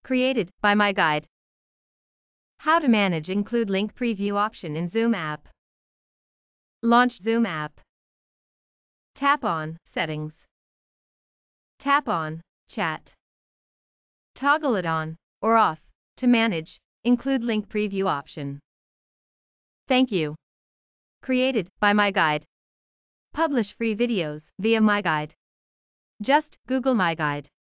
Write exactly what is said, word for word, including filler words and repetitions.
Created by My Guide. How to manage include link preview option in Zoom app. Launch Zoom app. Tap on Settings. Tap on Chat. Toggle it on or off to manage include link preview option. Thank you. Created by My Guide. Publish free videos via My Guide. Just Google My Guide.